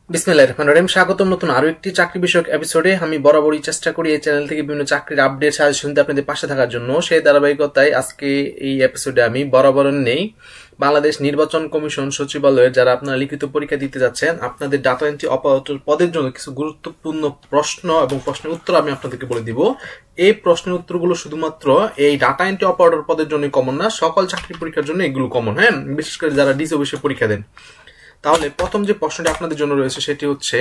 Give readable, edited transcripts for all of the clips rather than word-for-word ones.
বিসমিল্লাহির রহমানির রহিম। স্বাগতম নতুন আরো একটি চাকরি বিষয়ক এপিসোডে। আমি বরাবরই চেষ্টা করি এই চ্যানেল থেকে বিভিন্ন চাকরির আপডেট সাজেশন দিয়ে আপনাদের পাশে থাকার জন্য। সেই ধারাবাহিকতায় আজকে এই এপিসোডে আমি বরাবর নেই বাংলাদেশ নির্বাচন কমিশন সচিবালয়ের যারা আপনারা লিখিত পরীক্ষা দিতে যাচ্ছেন আপনাদের ডাটা এন্ট্রি অপারেটর পদের জন্য কিছু গুরুত্বপূর্ণ প্রশ্ন এবং প্রশ্নের উত্তর আমি আপনাদেরকে বলে দিব। এই প্রশ্নের উত্তরগুলো শুধুমাত্র এই ডাটা এন্ট্রি অপারেটর পদের জন্য কমন না, সকল চাকরি পরীক্ষার জন্য এগুলো কমন। হ্যাঁ, বিশেষ করে যারা ডিসি অফিসে পরীক্ষা দেন। তাহলে প্রথম যে প্রশ্নটি আপনাদের জন্য রয়েছে সেটি হচ্ছে,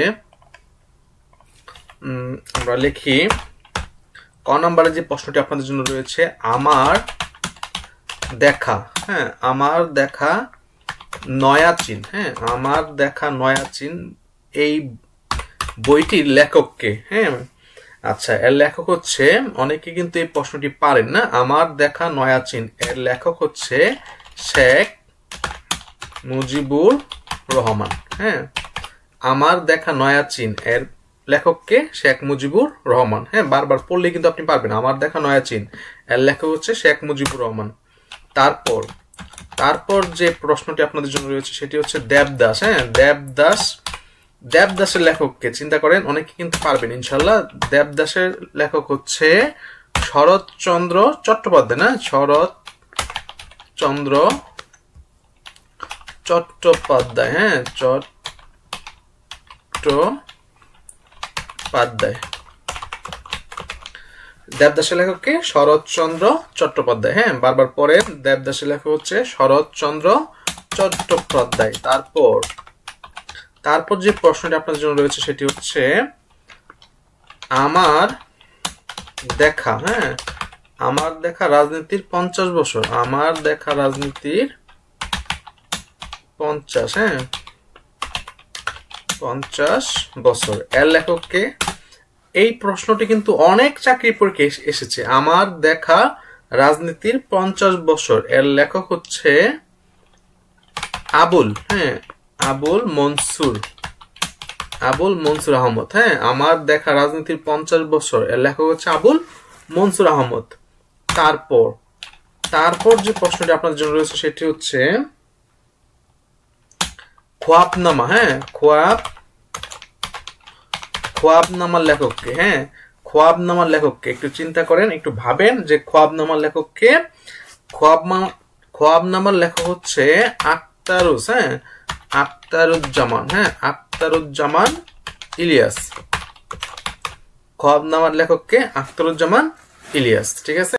আমরা লিখি ক নম্বরে যে প্রশ্নটি আপনাদের জন্য রয়েছে, আমার দেখা, হ্যাঁ আমার দেখা নয়াচিন, হ্যাঁ আমার দেখা নয়াচিন এই বইটির লেখককে। হ্যাঁ আচ্ছা, এর লেখক হচ্ছে, অনেকে কিন্তু এই প্রশ্নটি পারেন না, আমার দেখা নয়াচিন এর লেখক হচ্ছে শেখ মুজিবুর রহমান। হ্যাঁ আমার দেখা নয়াচিন এর লেখককে শেখ মুজিবুর রহমান। হ্যাঁ বারবার পড়লে কিন্তু আপনি পারবেন। আমার দেখা নয়াচিন এর লেখক হচ্ছে শেখ মুজিবুর রহমান। তারপর যে প্রশ্নটি আপনাদের জন্য রয়েছে সেটি হচ্ছে দেবদাস। হ্যাঁ দেবদাসের লেখককে চিন্তা করেন, অনেকে কিন্তু পারবেন ইনশাল্লাহ। দেবদাসের লেখক হচ্ছে শরৎচন্দ্র চট্টোপাধ্যায়। না, শরৎচন্দ্র চট্টোপাধ্যায়। হ্যাঁ চট্টোপাধ্যায়। দেবদাসের লেখককে শরৎচন্দ্র চট্টোপাধ্যায়। হ্যাঁ বারবার পরে, দেবদাসের লেখক হচ্ছে শরৎচন্দ্র চট্টোপাধ্যায়। তারপর যে প্রশ্নটি আপনাদের জন্য রয়েছে সেটি হচ্ছে, আমার দেখা, হ্যাঁ আমার দেখা রাজনীতির 50 বছর। আমার দেখা রাজনীতির 50, হ্যাঁ 50 বছর এর লেখককে। এই প্রশ্নটি কিন্তু অনেক চাকরি পরীক্ষায় এসেছে। আমার দেখা রাজনীতির 50 বছর এর লেখক হচ্ছে আবুল, হ্যাঁ আবুল মনসুর আহমদ। হ্যাঁ আমার দেখা রাজনীতির 50 বছর এর লেখক হচ্ছে আবুল মনসুর আহমদ। তারপর যে প্রশ্নটি আপনাদের জন্য রয়েছে সেটি হচ্ছে খোয়াবনামা। হ্যাঁ খোয়াবনামার লেখককে। হ্যাঁ খোয়াবনামার লেখককে একটু চিন্তা করেন, একটু ভাবেন যে খোয়াবনামার লেখককে। খোয়াবনামার লেখক হচ্ছে আখতারুজ, হ্যাঁ আখতারুজ্জামান। হ্যাঁ আখতারুজ্জামান ইলিয়াস। খোয়াবনামার লেখককে আখতারুজ্জামান ইলিয়াস। ঠিক আছে।